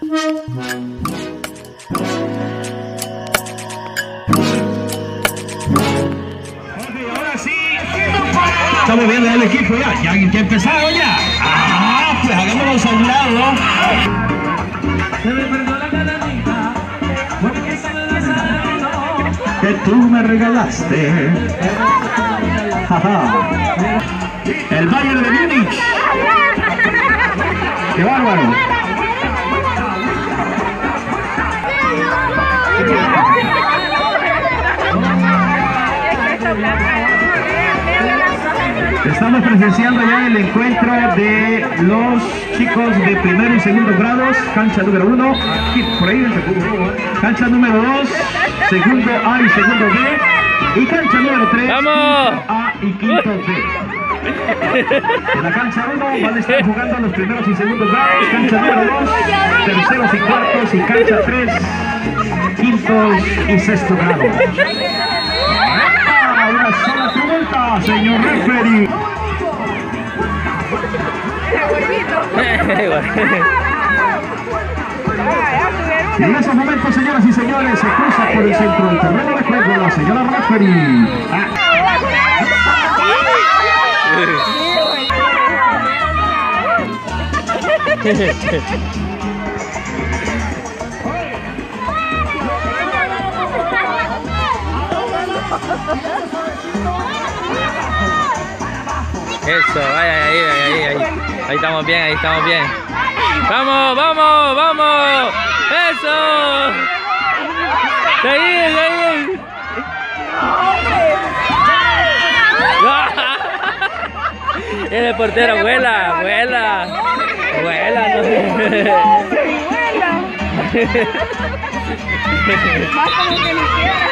Ahora sí. Estamos viendo el equipo ya. Ya empezaron ya. Ah, pues hagámoslos a un lado. Que tú me regalaste. El Bayern de Múnich. ¡Qué bárbaro! Estamos presenciando ya el encuentro de los chicos de primero y segundo grados, cancha número 1, por ahí, cancha número 2, segundo A y segundo B, y cancha número 3, ¡vamos! A y quinto B. En la cancha 1 van a estar jugando los primeros y segundos grados, cancha número 2, terceros y cuartos, y cancha 3, quintos y sexto grado. Una sola tumulta, señor referee. Y en esos momentos, señoras y señores, se cruza por el centro del terreno de juego la señora referee. Eso, ahí estamos bien, ahí estamos bien. ¡Vamos, vamos, vamos! ¡Eso! ¡Seguí, seguí! El portero, vuela, vuela. Vuela, no sé. Más como que ni quiera.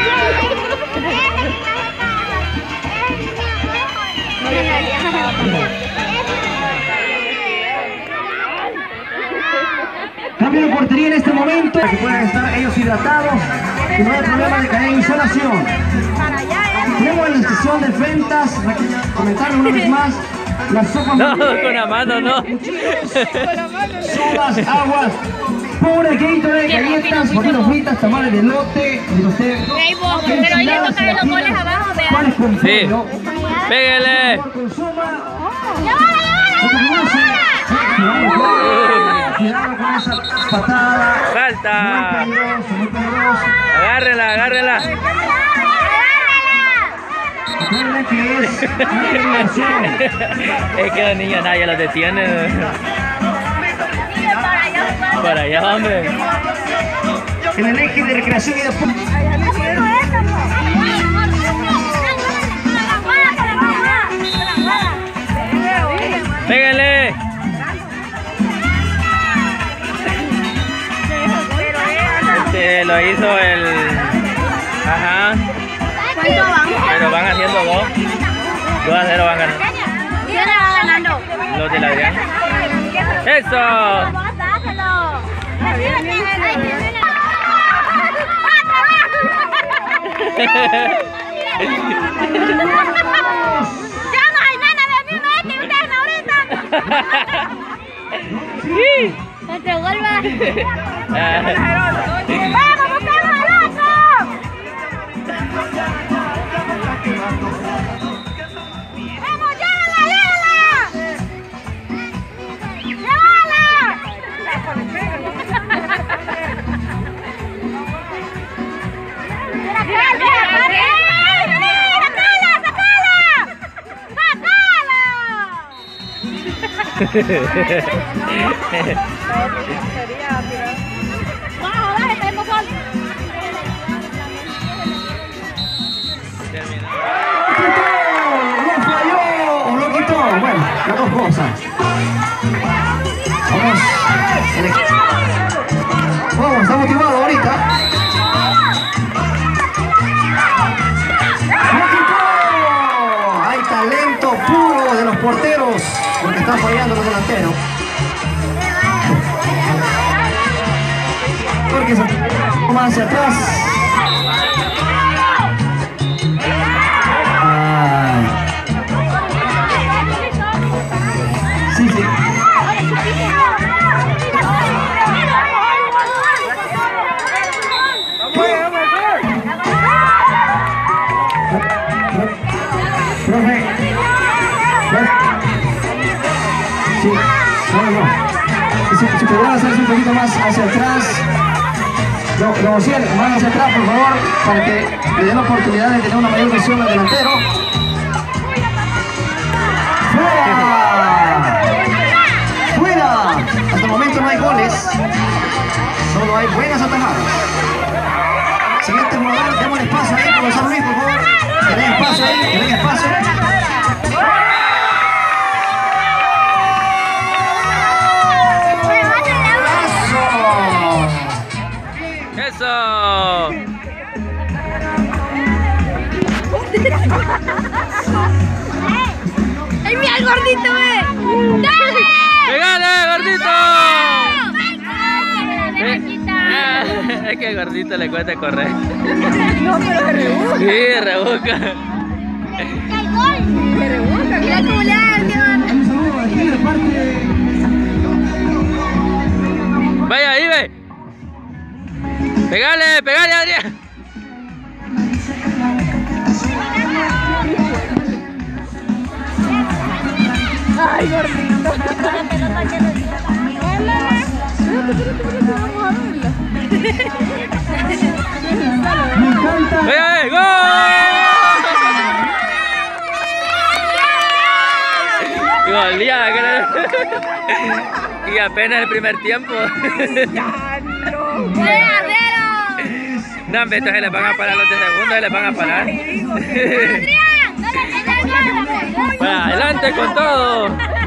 Cambio de portería en este momento, para que puedan estar ellos hidratados y no hay problema de caer en insolación. Tenemos la estación de ventas, comentarles una vez más, las sopas. No, con la mano no. Sopas, aguas, pura Gatorade, galletas, potatoes fritas, tamales de elote, de usted. Pero ahí le toca los goles abajo, vean. Sí. Pégale. Cuidado con esa patada. Falta. Muy peligroso. Agárrela, agárrela. Recuerden que es una eliminación. Es que los niños nadie los detiene. Para allá, hombre. En el eje de recreación y deporte. Pégale. Este lo hizo el... Ajá. ¿Cuánto van? Pero van haciendo 2. 2-0 van ganando. ¿Quién va ganando? Los de la Adrián. ¡Eso! Ya no hay nada de mi mete ustedes ahorita. Entre vuelva. ¡Vamos, buscamos al otro! ¡Vamos, llévala, ¿Lo falló o lo quitó? Bueno, las dos cosas. Vamos. Vamos, está motivado ahorita. ¡Lo quitó! Hay talento puro de los porteros, porque están fallando los delanteros. Porque se toma hacia atrás. Sí, sí. Profe. Sí, no. Si pudiera hacerse un poquito más hacia atrás. Lo cierto, más hacia atrás, por favor, para que le den la oportunidad de tener una mayor visión al delantero. ¡Fuera! ¡Fuera! Hasta el momento no hay goles, solo hay buenas atajadas. Siguiente jugador, démosle espacio ahí, profesor Luis, por favor. Que den espacio ahí, que den espacio. ¡Eso! ¡Ay, mira el gordito, ¡dale! ¡Pegale, gordito! Es que al gordito le cuesta correr. No, pero se rebusca. Sí, rebusca. ¡Hay gol! Se rebusca. Mira cómo le hagan, Vaya, ahí ve. Pegale, pegale, Adrián. ¡Ay, gordito! ¡Vaya, gol! Goleada, y apenas el primer tiempo. No, hombre, estos se les van a parar los de segundo, se les van a parar. Para adelante con todo.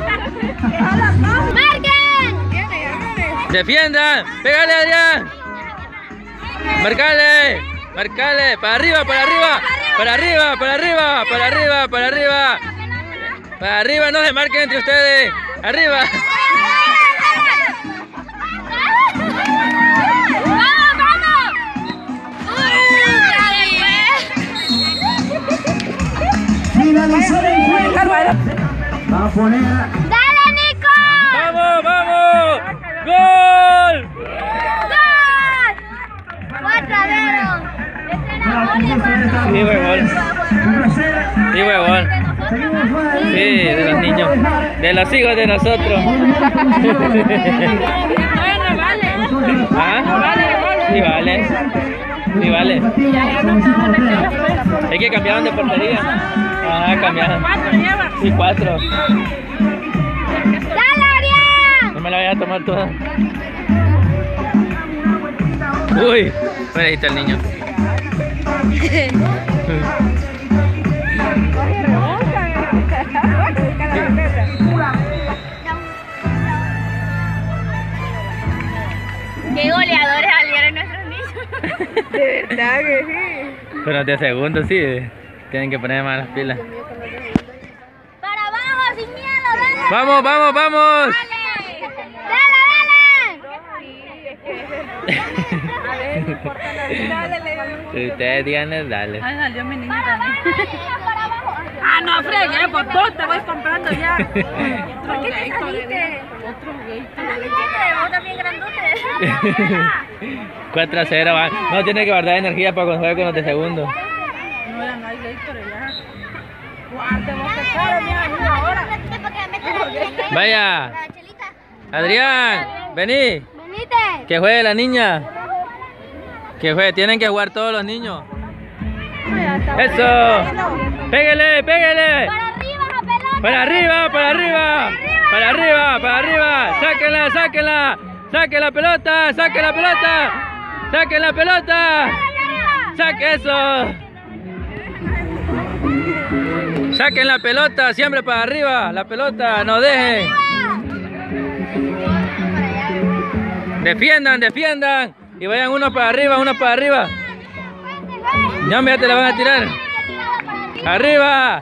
¡Marquen! Defiendan, pégale, Adrián. Marcale, marcale, para arriba, para arriba, para arriba, para arriba, para arriba, para arriba. Para arriba, no se marquen entre ustedes. Arriba. Finalizó el encuentro. Va a poner. ¡Dale, Nico! ¡Vamos, vamos! ¡Gol! ¡Gol! 4-0. Sí, fue gol. Sí, fue gol. Sí, de los niños. De los hijos de nosotros. Bueno, vale. ¿Ah? Sí, vale. Sí, vale. Es que cambiaron de portería. Ah, cambiaron. 4 lleva. Sí, 4. ¡Dale, Arián! No me la voy a tomar toda. Uy, ahí está el niño. ¡Qué goleadores salieron nuestros niños! De verdad que sí. Pero de segundo sí, tienen que poner más las pilas. ¡Para abajo, sin miedo! ¡Dale! ¡Vamos, vamos, vamos! ¡Dale! Ustedes díganle, dale. Ay, salió mi niña también. ¡Para abajo! Ah, no fregué, pues tú te voy comprando ya. ¿Por qué te saliste? Otro gay. Vos también grandote. 4-0 va. No tiene que guardar energía para cuando juegue con los de segundo. No, ya no hay gay, pero ya. Guarde, vos te caro, mi amigo, ahora. Vaya. Adrián, vení. Venite. Que juegue la niña. Que juegue, tienen que jugar todos los niños. Eso. Pégale, pégale. Para arriba la pelota. Para arriba, para arriba. Para arriba, para arriba. Sáquenla, sáquenla. Saque la pelota, saque la pelota. Saque la pelota. Saque eso. Saquen la pelota, siempre para arriba. La pelota, no dejen. Defiendan, defiendan. Y vayan uno para arriba, uno para arriba. Ya te la van a tirar. Arriba.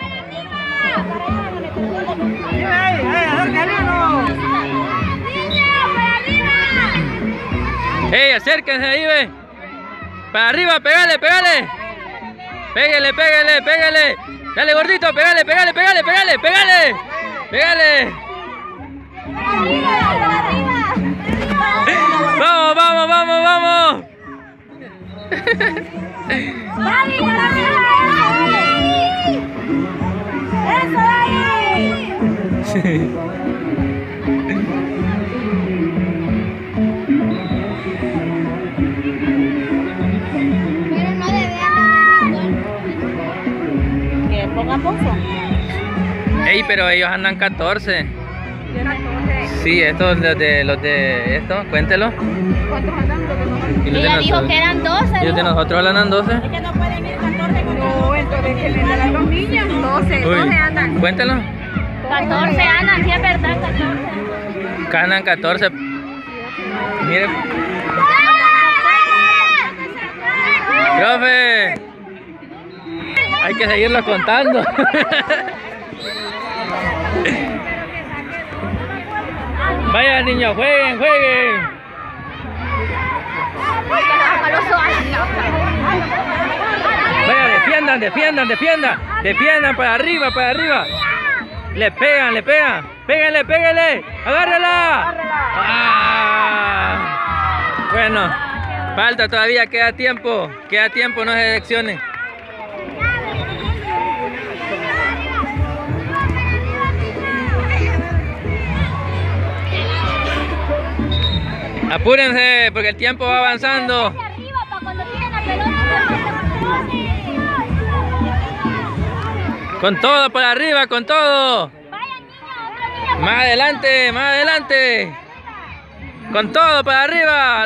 ¡Ey, acérquense ahí, ve! ¡Para arriba, pégale, pégale! ¡Pégale, pégale, pégale! ¡Dale, gordito, pégale, pégale, pégale, pégale, pégale! ¡Pégale! ¡Vamos, vamos, vamos, vamos! Pero no debe Que pongan pozo. Ey, pero ellos andan 14. Sí, estos, los de esto, cuéntelo. ¿Cuántos andan? Y los de Ella dijo nosotros. que eran 12. Y los de nosotros andan 12. Es que no pueden ir 14 con no, entonces que le dan los niños 12, 12 andan. Cuéntelo. 14 andan, sí es verdad, 14. Acá andan 14. Mire. Profe. Hay que seguirlo contando. Vaya niños, jueguen, jueguen. Vaya, defiendan, defiendan, defiendan. Defiendan para arriba, para arriba. Le pegan, le pegan. Péguenle, péguenle. Agárrala. Ah. Bueno, falta todavía, queda tiempo. Queda tiempo, no se decepcionen. Apúrense, porque el tiempo va avanzando. Arriba para cuando tiren la pelota. Con todo para arriba, con todo. Vayan niños, otro niño. Más adelante, más adelante. Con todo para arriba.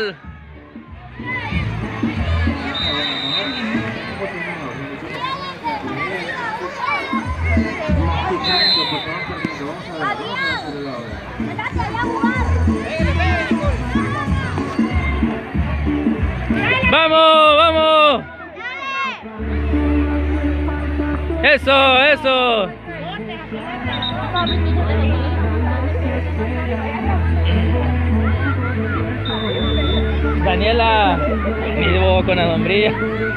¡Vamos, vamos! ¡Eso, eso! Daniela, mi voz con la sombrilla.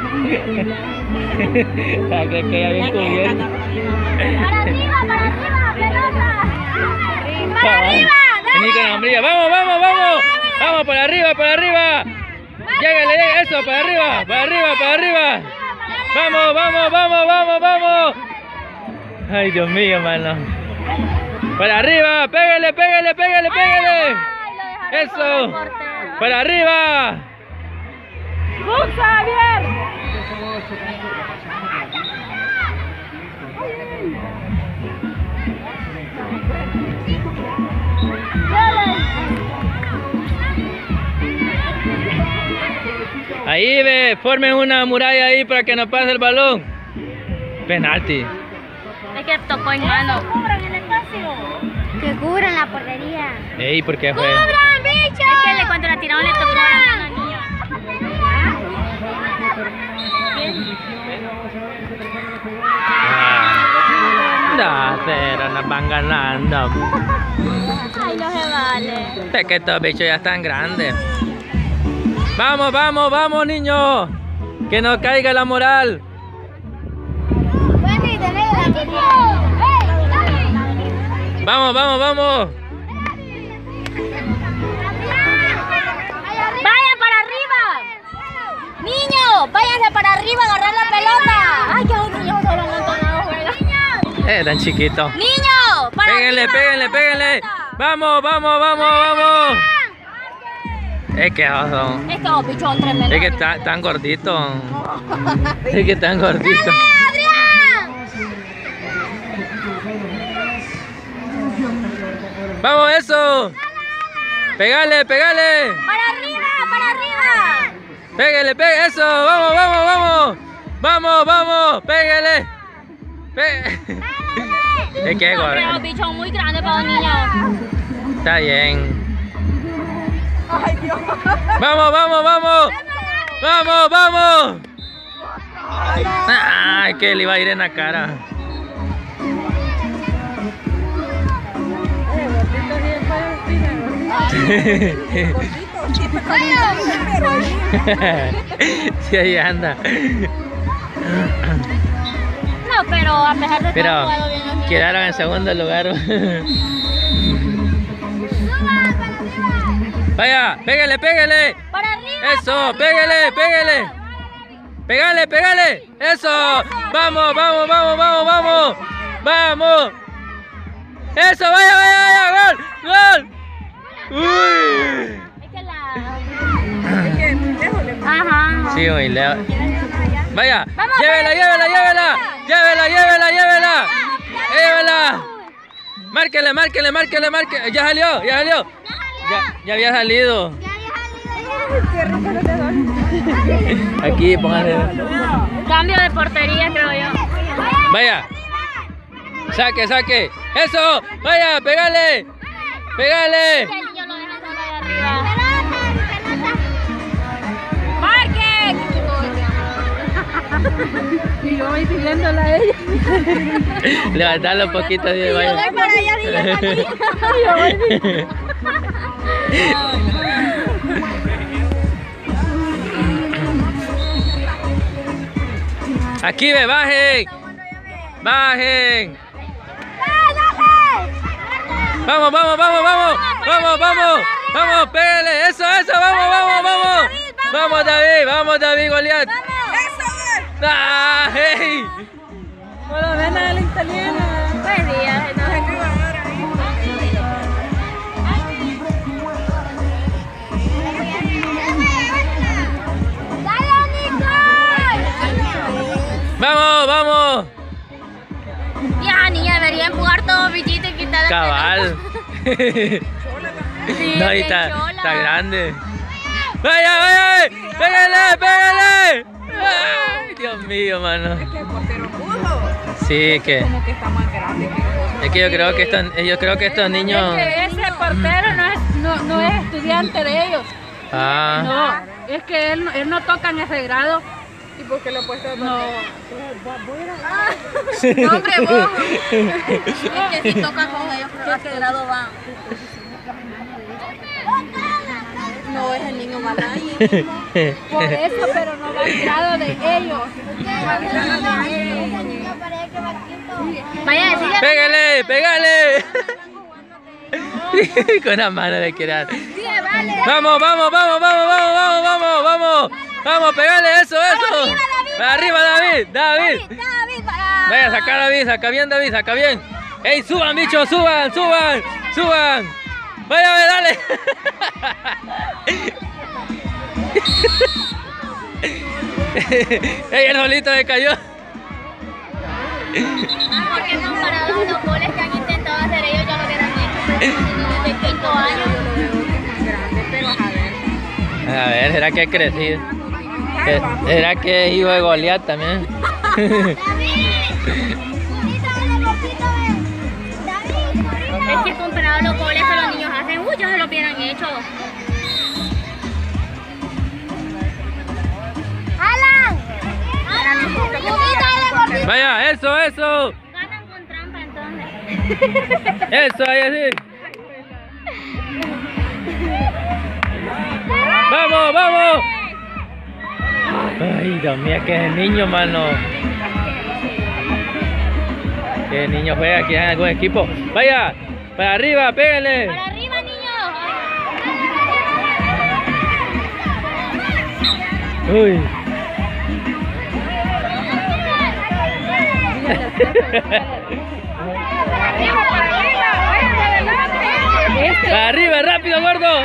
Creo que ella bien cubierta. Para arriba, pelota. Para arriba, Vení con la sombrilla. ¡Vamos, vamos, vamos! ¡Vamos, para arriba, para arriba! ¡Llegale, llegale! ¡Eso, para arriba, para arriba, para arriba! ¡Vamos, vamos, vamos, vamos, vamos! ¡Ay, Dios mío, mano! ¡Para arriba! ¡Pégale, pégale, pégale, pégale! ¡Eso! ¡Para arriba! ¡Bus, Javier! Ahí ve, formen una muralla ahí para que no pase el balón. Penalti. Es que tocó en mano. ¡Cubran el espacio! Que cubran la portería. Ey, ¿por qué fue? ¡Cubran, bicho! Es que cuando la tiraron le tocó la mano al niño. Pero nos van ganando. Ay, no se vale. Es que estos bichos ya están grandes. Vamos, vamos, vamos, niños. Que no caiga la moral. Vamos, vamos, vamos. ¡Vayan para arriba! ¡Niños! ¡Váyanse para arriba a agarrar la pelota! ¡Ay, qué niños solo amontonados juegan! Tan chiquitos. ¡Niños! ¡Para Péguenle, arriba! péguenle, péguenle. Vamos, vamos, vamos, vamos. Es que son. Es que los bichos son tremendos. Es que están gorditos. Es que están gorditos. Vamos, eso. Pégale, pégale. ¡Para arriba! ¡Para arriba! Pégale, pégale. Eso. Vamos, vamos, vamos. Vamos, vamos. Pégale. Es que Los bichos son muy grandes para los niños. está bien. ¡Ay, Dios! Vamos, vamos, vamos. Vamos, vamos. Ay, que le iba a ir en la cara. Sí, ahí anda. No, pero a pesar de Pero todo, jugado bien los niños. quedaron en segundo lugar. Vaya, pégale, pégale. ¡Para arriba! Eso, pégale, pégale. Pégale, pégale. Eso. Vamos, vamos, vamos, vamos, vamos. Vamos. Eso, vaya, vaya, vaya, gol, gol. Uy. Es que la... Es que muy lejos le Ajá. Sí, muy lejos. Vaya, Vamos, llévela, llévela, llévela. Llévela, llévela, llévela. Llévela. Márquele, márquele, márquele, márquele. Ya salió, ya salió. Ya había salido. Qué rico los dedos. Aquí, póngale. Cambio de portería, creo yo. Vaya. Saque, saque. Eso. Vaya, pégale. Pégale. El niño lo deja solo ahí arriba. ¡Marquen! Y yo voy siguiéndola a ella. Levantalo un poquito. Así, Yo vaya. voy para allá, dile Aquí ve, bajen. Bajen. Vamos, vamos, vamos, vamos. Vamos, vamos. Vamos, pégale. Eso, eso. Vamos, vamos, vamos. Vamos, David, Goliat. ¡Ah, hey! Por lo menos a la italiana. Buen día, no. ¡Vamos, vamos! Ya, niña, debería empujar todo bichito y quitarle. Cabal. Sí, No, y bien está chola. grande. ¡Vaya, vaya! ¡Pégale, pégale! ¡Ay, Dios mío, mano! Es que el portero pudo. Sí, que Como que está más grande que es que yo creo que estos niños. Es que ese portero no es estudiante de ellos. Ah, No, es que él no toca en ese grado. ¿Y por qué lo he puesto? No. No, hombre, vos. Es que si toca con ellos, pero ¿a qué grado van? No es el niño Malay. Por eso, pero no va al grado de ellos. Vaya a decirle. ¡Pégale, pégale! Con la mano le quiere dar. Vamos, vamos, vamos, vamos, vamos, vamos, vamos, vamos. Vamos, pégale eso, eso. Para arriba, David, David. Vaya, saca David, saca bien, David, saca bien. ¡Ey, suban, bichos, suban, suban, suban! Vaya, a ver, dale. ¡Ey, el solito se cayó! Porque comparado a los goles que han intentado hacer ellos, ya lo hubieran hecho desde el quinto año. A ver, ¿será que ha crecido? ¿Será que es hijo de Goliat también? Es que comparado a los goles que los niños hacen, ya se lo hubieran hecho. ¡Alan! Vaya, eso, eso. Ganan con trampa entonces. Eso, ahí así. ¡Vamos, vamos! Ay, Dios mío, que es el niño, mano. Que el niño juega aquí en algún equipo. Vaya, para arriba, pégale. ¡Para arriba, niños! Uy. Para arriba, rápido, gordo.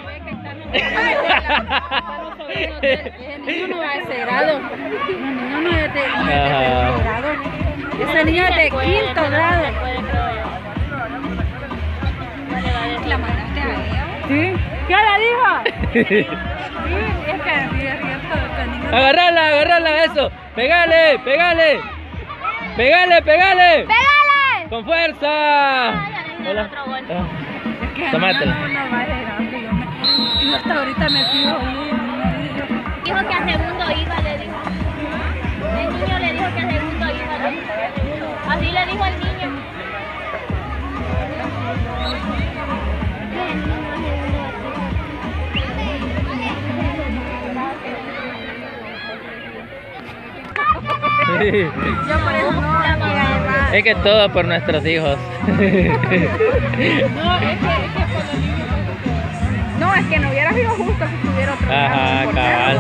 Ese niño no va a ese grado. Ese niño no es de Ajá. grado. Ese niño es de quinto grado. ¿La mandaste a ella? Sí. ¿Qué le dijo? Sí, es que es cierto. Agarrala, agarrala, eso. Pégale, pégale. Pégale, pégale. ¡Pégale! Con fuerza. Hola. Otro gol. Es que Tómatelo. no va de grande. Yo hasta ahorita me fijo. Dijo que a segundo iba, le dijo. El niño le dijo que a segundo iba. Le dijo. Así le dijo el niño. Yo por eso no la voy a llevar. Es que todo por nuestros hijos. No, es que por los niños. No, es que no hubiera sido justo si tuviera otro. Ajá, grado, cabal.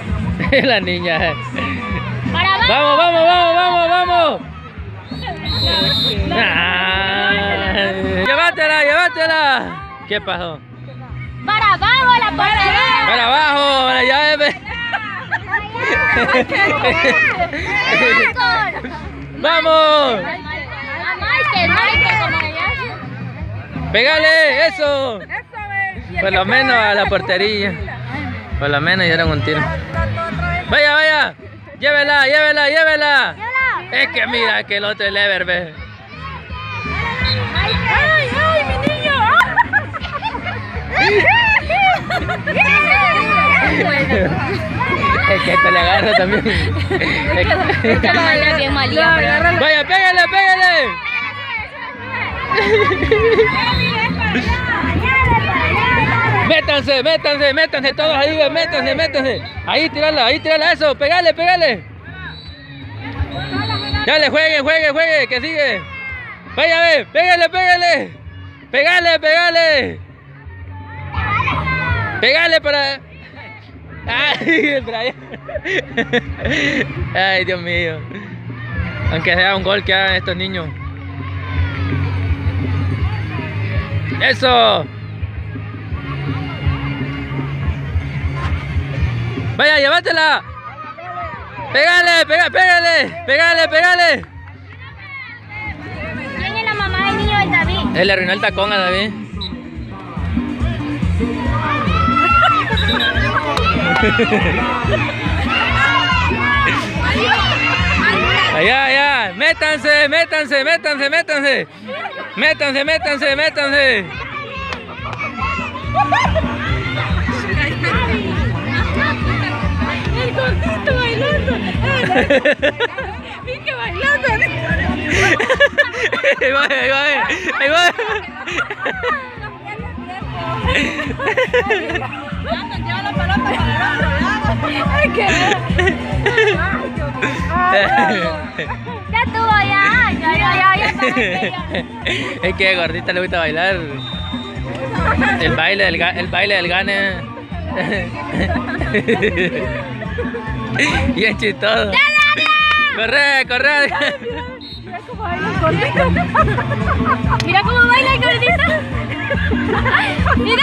La niña. ¡Para abajo! Vamos, vamos, vamos, vamos, vamos. Llévatela, llévatela. ¿Qué pasó? Para abajo la portería. Para abajo, la llave. ¡Vamos! ¡Pégale! ¡Eso! Por lo menos a la portería. Por lo menos dieron un tiro. ¡Vaya, vaya! ¡Llévela, llévela, llévela! Es que mira que el otro es Lever, ve. ¡Ay, ay, mi niño! Es que esto le agarra también. Esta lo baila bien malía. ¡Vaya, pégale, pégale! Métanse, métanse, métanse todos ahí, métanse, métanse. Ahí, tirala, eso, pégale, pégale. Dale, juegue, juegue, juegue, que sigue. Vaya, ve, pégale, pégale. Pégale, pégale. Pégale para... Ay, el Brian. Ay, Dios mío. Aunque sea un gol que hagan estos niños. ¡Eso! ¡Vaya, llévatela! ¡Pégale, pégale, pégale! ¡Pégale, pégale! ¿Quién es la mamá del niño de David? Él le arruinó el tacón a David. Allá, allá, métanse, métanse, métanse, métanse. Métanse, métanse, métanse. El gordito bailando. Vi que bailando. Ahí va, ahí va, ahí va. Lleva la pelota para el otro lado. Ay, qué. Ya estuvo, ya. Es que a Gordita le gusta bailar. El baile del gane. Y es chistoso. ¡Corre, corre! Mira cómo baila el gordito. Mira.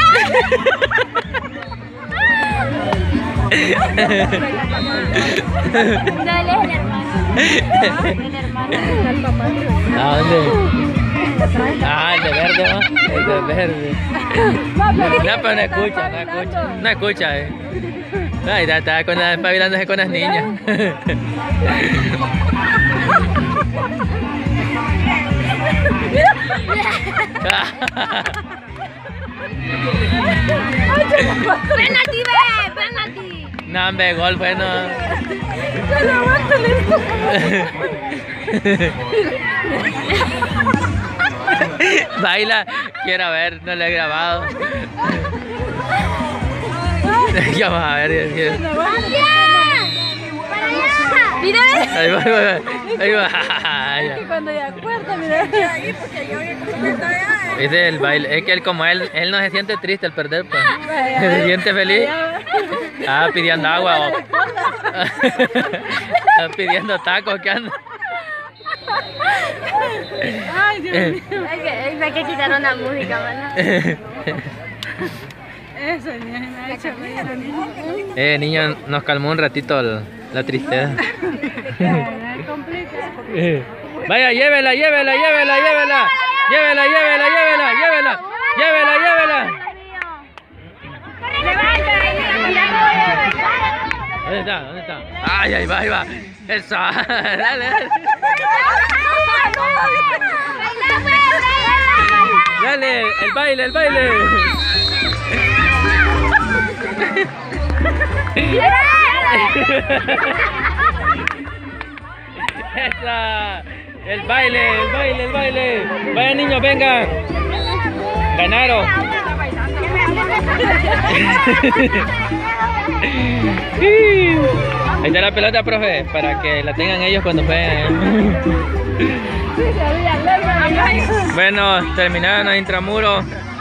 Dale, el hermano. El hermano. ¿A dónde? Ah, el de verde, ¿no? El de verde. No, pero no escucha, no escucha. No escucha, Ay, está espabilándose con las niñas. Penalti, penalti. No, hombre, gol, bueno. Baila, quiero ver, no le he grabado. Ya vamos a ver. Mira. Ahí va, ahí va. Ahí va. Es que cuando ya acuerdo, mira. Es el baile, es que él como él no se siente triste al perder, pues. Se siente feliz. Ah, pidiendo agua o pidiendo tacos, ¿qué anda? Ay, Dios mío. Hay que quitar una música, mano. Eso, niña, me ha hecho reír, Niño, nos calmó un ratito la tristeza. Es complicado. Vaya, llévela, llévela, llévela, llévela. Llévela, llévela, llévela, llévela. Llévela, llévela. ¿Dónde está? ¿Dónde está? Ay, ahí va, ahí va. Eso. Dale, dale. Dale, el baile, el baile. Esa. El baile, el baile, el baile. Vaya niños, vengan. Ganaron. Ahí está la pelota, profe, para que la tengan ellos cuando jueguen. Bueno, terminaron los intramuros.